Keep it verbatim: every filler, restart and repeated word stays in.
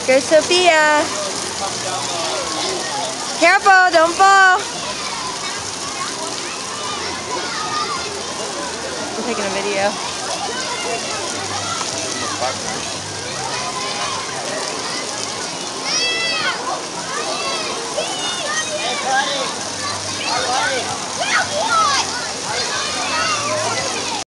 Go, Sophia. Careful, don't fall. I'm taking a video.